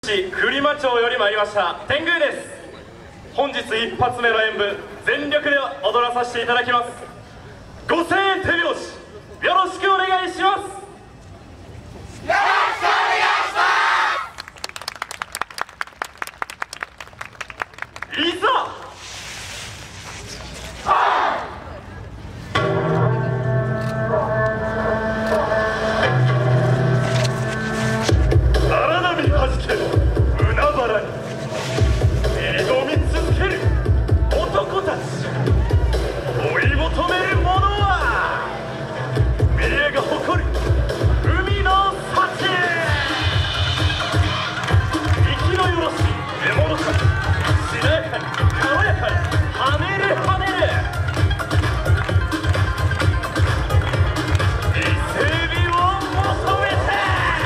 市栗間町より参りました天狗です。本日一発目の演舞、全力で踊らさせていただきます。ご声援手拍子よろしくお願いします。 よろしくお願いします。 いざ荒波はじける海原に挑み続ける男たち、追い求めるものは三重が誇る海の幸。生きのよろしい獲物たち、しなやかに軽やかに跳ねる跳ねる伊勢海老を求めて。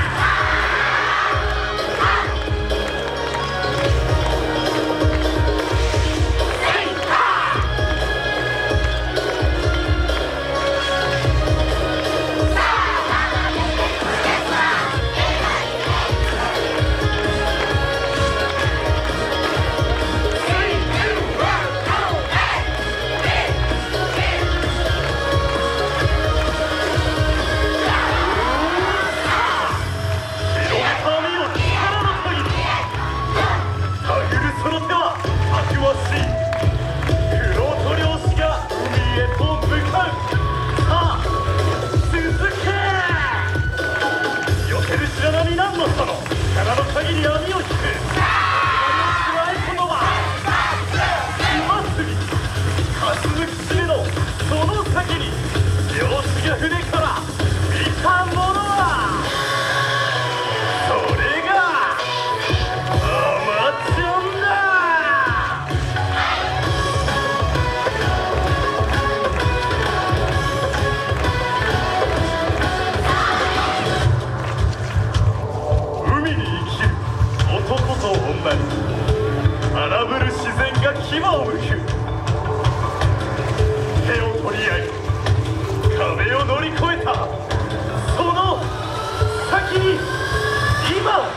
力の限り網を引く。霞む岸のその先に漁師が船から見たものは、それがアマチュアだ。海に生きる男と女に荒ぶる自然が牙をむく。手を取り合い壁を乗り越えたその先に今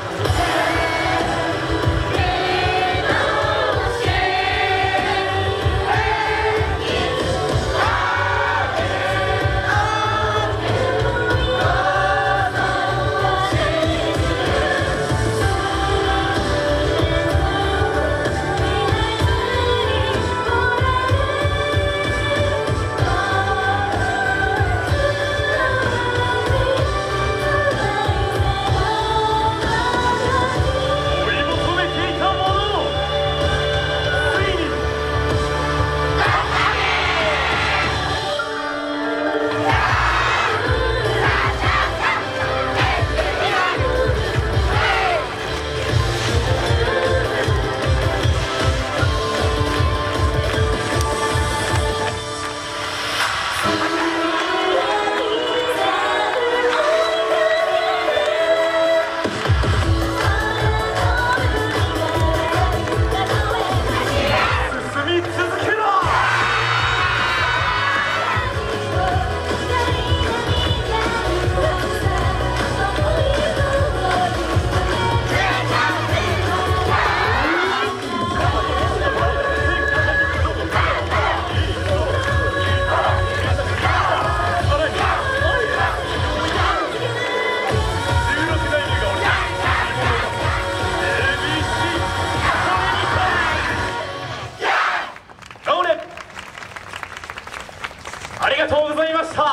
ありがとうございました。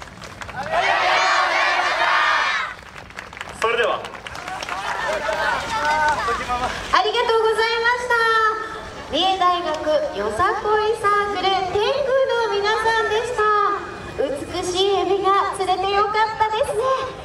それではありがとうございました。三重大学よさこいサークル天狗の皆さんでした。美しいエビが釣れてよかったですね。